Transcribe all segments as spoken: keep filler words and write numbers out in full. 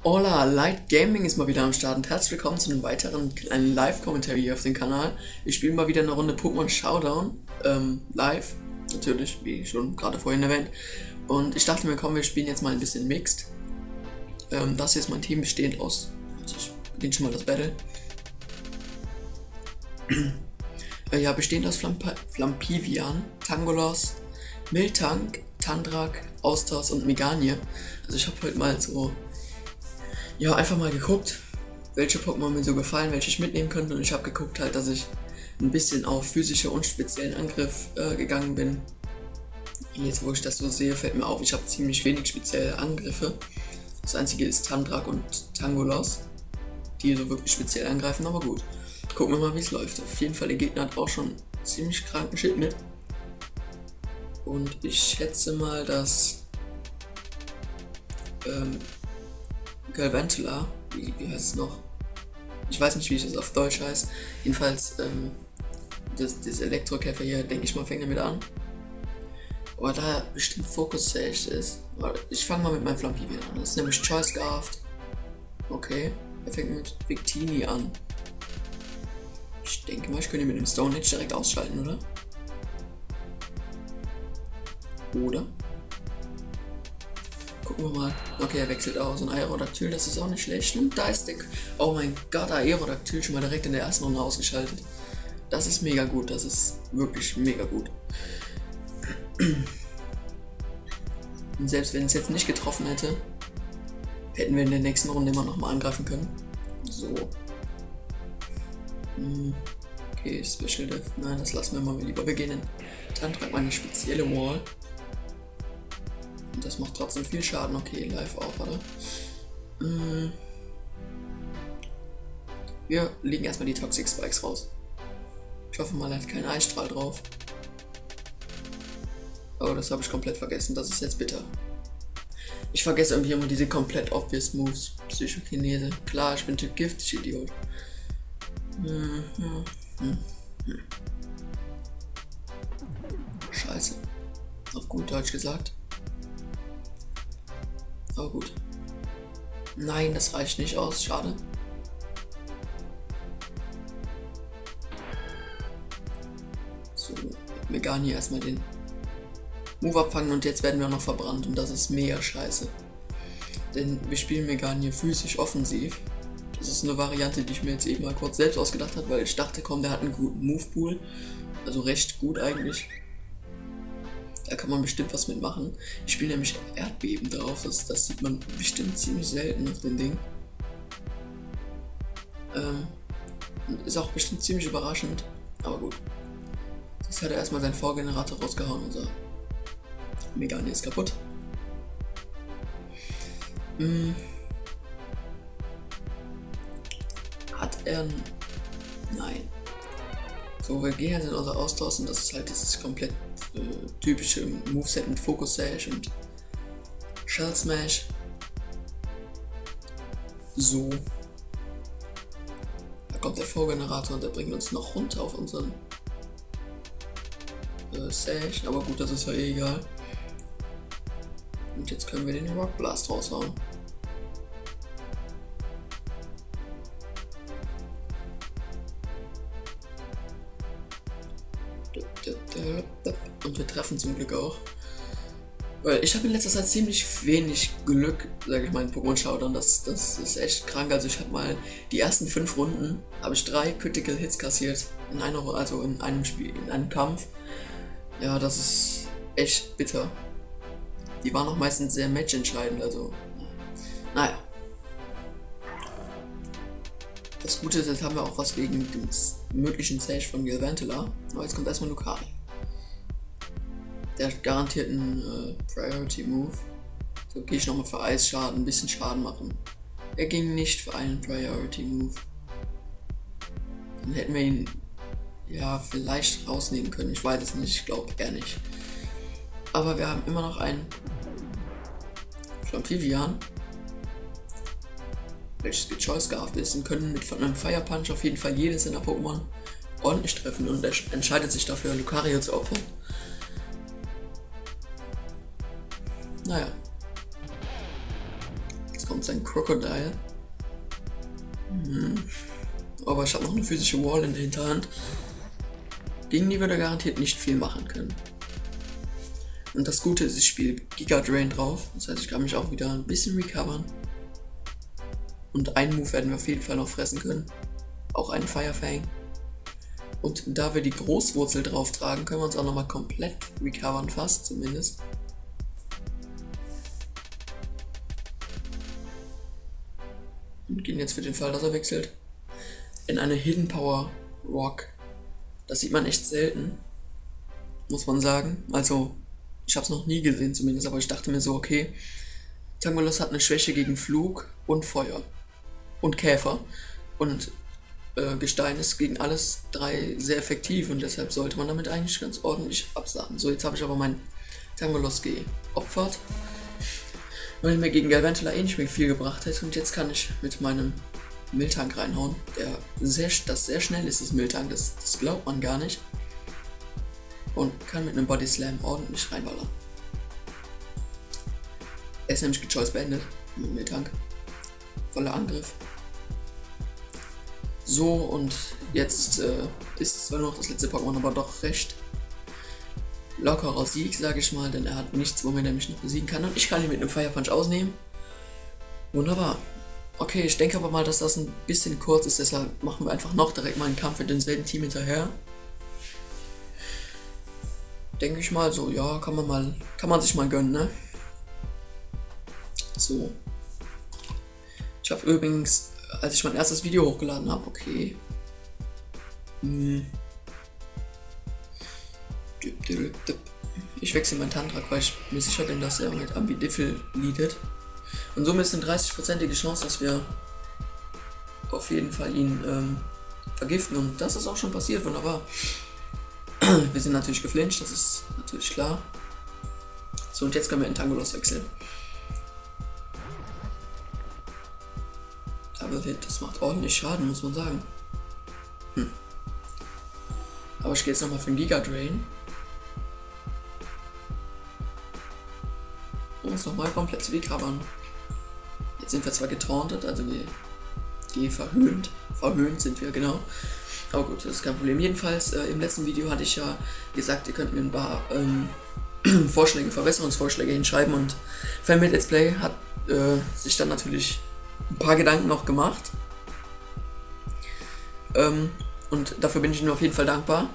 Hola, Light Gaming ist mal wieder am Start und herzlich willkommen zu einem weiteren kleinen Live-Kommentar hier auf dem Kanal. Wir spielen mal wieder eine Runde Pokémon Showdown, ähm, live, natürlich, wie schon gerade vorhin erwähnt. Und ich dachte mir, komm, wir spielen jetzt mal ein bisschen Mixed. Ähm, das hier ist mein Team, bestehend aus, also ich beginne schon mal das Battle. äh, ja, bestehend aus Flamp Flampivian, Tangolos, Miltank, Tandrak, Austausch und Meganie. Also ich habe heute mal so... Ja, einfach mal geguckt, welche Pokémon mir so gefallen, welche ich mitnehmen könnte, und ich habe geguckt halt, dass ich ein bisschen auf physische und speziellen Angriff äh, gegangen bin. Jetzt, wo ich das so sehe, fällt mir auf, ich habe ziemlich wenig spezielle Angriffe. Das einzige ist Tandrak und Tangolos, die so wirklich speziell angreifen, aber gut. Gucken wir mal, wie es läuft. Auf jeden Fall, der Gegner hat auch schon ziemlich kranken Shit mit. Und ich schätze mal, dass ähm, Galvantula, wie, wie heißt es noch? Ich weiß nicht, wie es auf Deutsch heißt. Jedenfalls, ähm, das, das Elektrokäfer hier, denke ich mal, fängt damit an. Aber da bestimmt Focus Sage ist. Ich fange mal mit meinem Flampivian an. Das ist nämlich Choice Scarfed. Okay, er fängt mit Victini an. Ich denke mal, ich könnte ihn mit dem Stone Edge direkt ausschalten, oder? Oder? Gucken wir mal. Okay, er wechselt aus. Und Aerodactyl, das ist auch nicht schlecht. Und da ist der... Oh mein Gott, Aerodactyl schon mal direkt in der ersten Runde ausgeschaltet. Das ist mega gut. Das ist wirklich mega gut. Und selbst wenn es jetzt nicht getroffen hätte, hätten wir in der nächsten Runde immer noch mal angreifen können. So. Okay, Special Death. Nein, das lassen wir mal lieber. Wir gehen in Tandrak mal eine spezielle Wall. Das macht trotzdem viel Schaden. Okay, live auch, oder? Mm. Wir legen erstmal die Toxic Spikes raus. Ich hoffe mal, er hat keinen Eisstrahl drauf. Aber das habe ich komplett vergessen. Das ist jetzt bitter. Ich vergesse irgendwie immer diese komplett obvious Moves. Psychokinese. Klar, ich bin Typ Gift, ich Idiot. Hm, hm, hm, hm. Scheiße. Auf gut Deutsch gesagt. Aber gut. Nein, das reicht nicht aus. Schade. So, mit Meganie erstmal den Move abfangen und jetzt werden wir noch verbrannt und das ist mega scheiße. Denn wir spielen Meganie physisch offensiv. Das ist eine Variante, die ich mir jetzt eben mal kurz selbst ausgedacht habe, weil ich dachte, komm, der hat einen guten Move-Pool. Also recht gut eigentlich. Da kann man bestimmt was mitmachen. Ich spiele nämlich Erdbeben drauf. Das, das sieht man bestimmt ziemlich selten auf dem Ding. Ähm, ist auch bestimmt ziemlich überraschend. Aber gut. Jetzt hat er erstmal seinen Vorgenerator rausgehauen und so. Meganie ist kaputt. Hm. Hat er... Nein. So, wir gehen jetzt in unser Austausch und das ist halt dieses komplett äh, typische Moveset mit Focus Sage und Shell Smash. So. Da kommt der Vorgenerator und der bringt uns noch runter auf unseren äh, Sage. Aber gut, das ist ja eh egal. Und jetzt können wir den Rock Blast raushauen. Und wir treffen zum Glück auch. Weil ich habe in letzter Zeit ziemlich wenig Glück, sage ich mal, in Pokémon Showdown. Das, das ist echt krank. Also ich habe mal die ersten fünf Runden, habe ich drei Critical Hits kassiert. In einer, also in einem Spiel, in einem Kampf. Ja, das ist echt bitter. Die waren auch meistens sehr matchentscheidend, also. Naja. Das Gute ist, jetzt haben wir auch was gegen den möglichen Sage von Galvantula. Aber jetzt kommt erstmal Lucario. Der hat garantiert einen äh, Priority Move. So gehe ich nochmal für Eisschaden, ein bisschen Schaden machen. Er ging nicht für einen Priority Move. Dann hätten wir ihn ja vielleicht rausnehmen können. Ich weiß es nicht, ich glaube eher nicht. Aber wir haben immer noch einen Flampivian, welches gechoice gehabt ist und können mit einem Fire Punch auf jeden Fall jedes seiner Pokémon ordentlich treffen und er entscheidet sich dafür, Lucario zu opfern. Naja. Jetzt kommt sein Crocodile. Hm. Aber ich habe noch eine physische Wall in der Hinterhand. Gegen die würde er garantiert nicht viel machen können. Und das Gute ist, ich spiele Giga Drain drauf. Das heißt, ich kann mich auch wieder ein bisschen recovern. Und einen Move werden wir auf jeden Fall noch fressen können. Auch einen Fire Fang. Und da wir die Großwurzel drauf tragen, können wir uns auch nochmal komplett recovern, fast zumindest. Und gehen jetzt für den Fall, dass er wechselt, in eine Hidden Power Rock. Das sieht man echt selten, muss man sagen. Also, ich habe es noch nie gesehen zumindest, aber ich dachte mir so, okay, Tangolos hat eine Schwäche gegen Flug und Feuer und Käfer. Und äh, Gestein ist gegen alles drei sehr effektiv und deshalb sollte man damit eigentlich ganz ordentlich absagen. So, jetzt habe ich aber meinen Tangolos geopfert, weil mir gegen Galvantula eh nicht mehr viel gebracht hätte. Und jetzt kann ich mit meinem Miltank reinhauen, der sehr, das sehr schnell ist, das Miltank, das, das glaubt man gar nicht. Und kann mit einem Body Slam ordentlich reinballern. Er ist nämlich gechoice beendet mit dem Miltank. Voller Angriff. So, und jetzt äh, ist es zwar nur noch das letzte Pokémon, aber doch recht lockerer Sieg, sage ich mal, denn er hat nichts, womit er mich noch besiegen kann. Und ich kann ihn mit einem Fire Punch ausnehmen. Wunderbar. Okay, ich denke aber mal, dass das ein bisschen kurz ist, deshalb machen wir einfach noch direkt mal einen Kampf mit demselben Team hinterher. Denke ich mal so, ja, kann man mal, kann man sich mal gönnen, ne? So. Ich habe übrigens, als ich mein erstes Video hochgeladen habe, okay. Hm. Ich wechsle meinen Tantrak, weil ich mir sicher bin, dass er mit Ambidiffel leadet. Und somit ist eine dreißig-prozentige Chance, dass wir auf jeden Fall ihn ähm, vergiften. Und das ist auch schon passiert, wunderbar. Wir sind natürlich geflincht, das ist natürlich klar. So, und jetzt können wir in Tangolos wechseln. Aber das macht ordentlich Schaden, muss man sagen. Hm. Aber ich gehe jetzt nochmal für den Giga Drain. Um uns nochmal komplett zu recovern. Jetzt sind wir zwar getauntet, also wir, die verhöhnt. Verhöhnt sind wir, genau. Aber gut, das ist kein Problem. Jedenfalls, äh, im letzten Video hatte ich ja gesagt, ihr könnt mir ein paar ähm, Vorschläge, Verbesserungsvorschläge hinschreiben. Und Fanmade Let's Play hat äh, sich dann natürlich ein paar Gedanken noch gemacht. Ähm, und dafür bin ich ihm auf jeden Fall dankbar.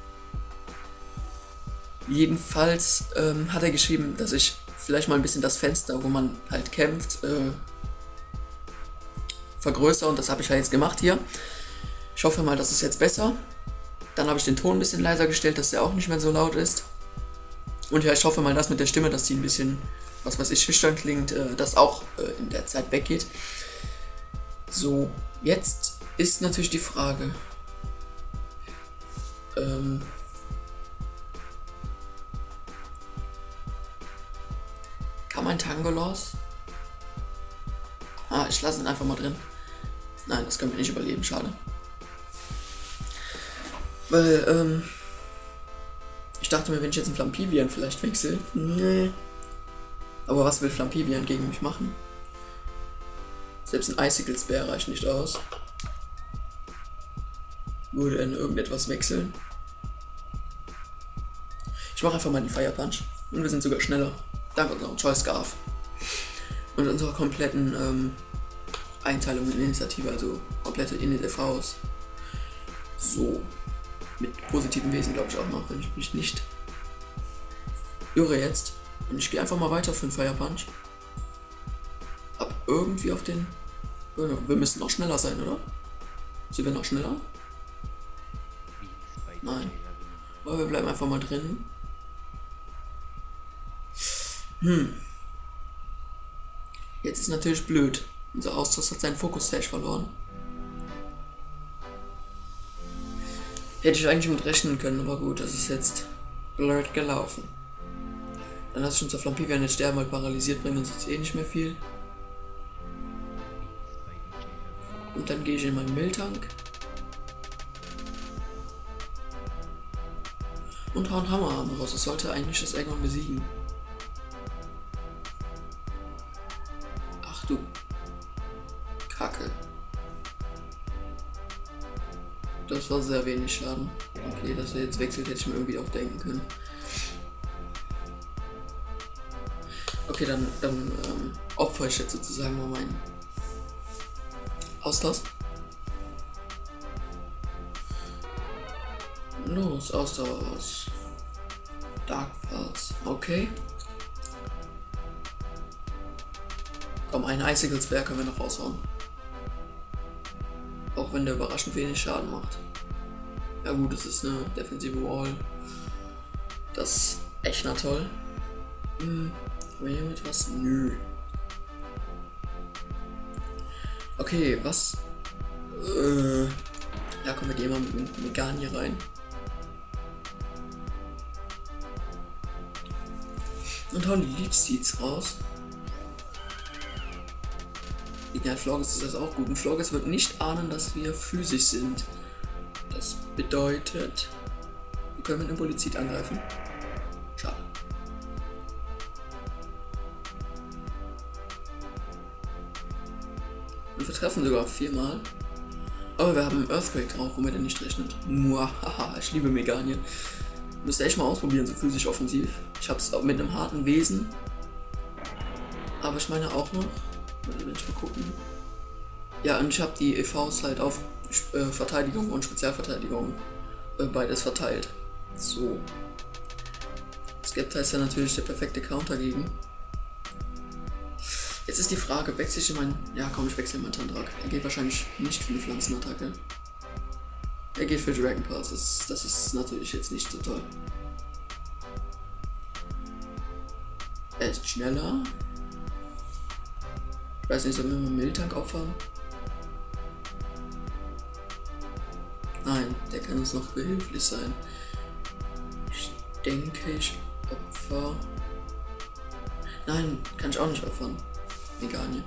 Jedenfalls ähm, hat er geschrieben, dass ich vielleicht mal ein bisschen das Fenster, wo man halt kämpft, äh, vergrößere. Und das habe ich ja jetzt gemacht hier. Ich hoffe mal, das ist jetzt besser. Dann habe ich den Ton ein bisschen leiser gestellt, dass der auch nicht mehr so laut ist. Und ja, ich hoffe mal, dass mit der Stimme, dass die ein bisschen, was weiß ich, schüchtern klingt, äh, das auch äh, in der Zeit weggeht. So, jetzt ist natürlich die Frage, ähm, kann mein Tangolos? Ah, ich lasse ihn einfach mal drin. Nein, das können wir nicht überleben, schade. Weil, ähm, ich dachte mir, wenn ich jetzt einen Flampivian vielleicht wechsle. Nee. Aber was will Flampivian gegen mich machen? Selbst ein Icicle Spear reicht nicht aus. Würde er in irgendetwas wechseln? Ich mache einfach mal den Fire Punch. Und wir sind sogar schneller. Dank unserem Choice Scarf. Und unserer kompletten ähm, Einteilung in Initiative, also komplette Init-F-Haus. So. Mit positiven Wesen glaube ich auch noch, wenn ich mich nicht irre jetzt. Und ich gehe einfach mal weiter für den Fire Punch. Ab irgendwie auf den... Wir müssen noch schneller sein, oder? Sind wir noch schneller? Nein. Aber wir bleiben einfach mal drin. Hm. Jetzt ist natürlich blöd. Unser Austausch hat seinen Fokus-Stage verloren. Hätte ich eigentlich mit rechnen können, aber gut, das ist jetzt blöd gelaufen. Dann lass ich unser Flampivian nicht sterben, weil paralysiert bringt uns jetzt eh nicht mehr viel. Und dann gehe ich in meinen Miltank. Und hau einen Hammerarm raus. Das sollte eigentlich das Eggon besiegen. Ach du Kacke. Das war sehr wenig Schaden. Okay, dass er jetzt wechselt, hätte ich mir irgendwie auch denken können. Okay, dann, dann ähm, opfer ich jetzt sozusagen mal meinen Austausch. Los, Austausch. Dark Pulse. Okay. Komm, einen Icicle Spear können wir noch raushauen. Auch wenn der überraschend wenig Schaden macht. Ja gut, es ist eine defensive Wall. Das ist echt na toll. Hm, haben wir hiermit was? Nö. Okay, was? Äh, ja, komm, wir gehen mal mit Megane hier rein. Und hauen die Leech Seeds raus. Gegen Florges ist das auch gut. Und Florges wird nicht ahnen, dass wir physisch sind. Das bedeutet, wir können mit einem Polizid angreifen. Schade. Und wir treffen sogar viermal. Aber wir haben einen Earthquake drauf, womit er nicht rechnet. Muahaha, ich liebe Megane. Müsste echt mal ausprobieren, so physisch offensiv. Ich habe es auch mit einem harten Wesen. Aber ich meine auch noch. Warte, will ich mal gucken. Ja, und ich habe die E Vs halt auf äh, Verteidigung und Spezialverteidigung äh, beides verteilt. So. Skepta ist ja natürlich der perfekte Counter gegen. Jetzt ist die Frage, wechsle ich in meinen... Ja komm, ich wechsle in meinen Tandrak. Er geht wahrscheinlich nicht für eine Pflanzenattacke. Er geht für Dragon Pulse. Das, das ist natürlich jetzt nicht so toll. Er ist schneller. Ich weiß nicht, sollen wir mal einen Miltank opfern? Nein, der kann uns noch behilflich sein. Ich denke, ich opfer... Nein, kann ich auch nicht opfern. Megane.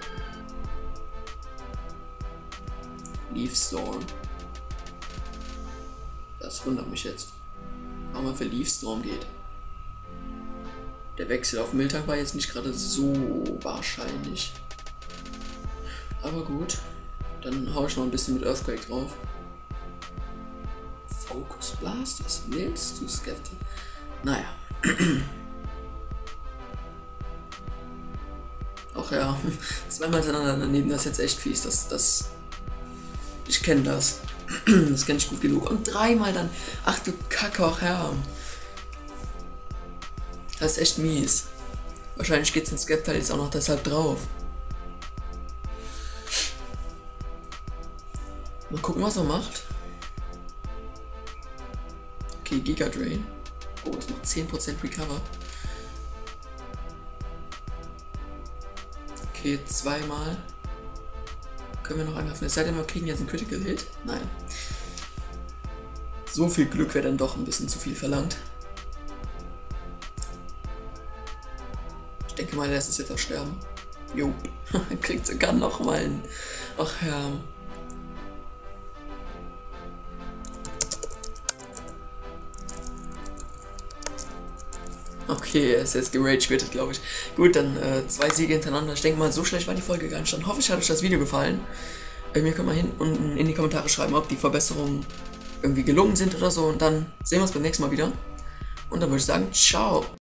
Leaf Storm. Das wundert mich jetzt. Warum er für Leaf Storm geht. Der Wechsel auf Miltank war jetzt nicht gerade so wahrscheinlich. Aber gut. Dann hau ich noch ein bisschen mit Earthquake drauf. Focus Blast? Was willst du, Skepta? Naja. Ach ja. Zweimal hintereinander daneben, das ist jetzt echt fies. Das, das. Ich kenne das. Das kenne ich gut genug. Und dreimal dann. Ach du Kacke, ach ja. Das ist echt mies. Wahrscheinlich geht's in Skepta jetzt auch noch deshalb drauf. Mal gucken, was er macht. Okay, Giga Drain. Oh, das macht zehn Prozent Recover. Okay, zweimal. Können wir noch angreifen? Es sei denn, wir kriegen jetzt einen Critical Hit. Nein. So viel Glück wäre dann doch ein bisschen zu viel verlangt. Ich denke mal, er lässt es jetzt auch sterben. Jo. Kriegt sogar noch mal einen. Ach ja. Okay, er ist jetzt gerage-quittet, glaube ich. Gut, dann äh, zwei Siege hintereinander. Ich denke mal, so schlecht war die Folge gar nicht. Dann hoffe ich, hat euch das Video gefallen. Äh, mir könnt mal hin unten in die Kommentare schreiben, ob die Verbesserungen irgendwie gelungen sind oder so. Und dann sehen wir uns beim nächsten Mal wieder. Und dann würde ich sagen, ciao.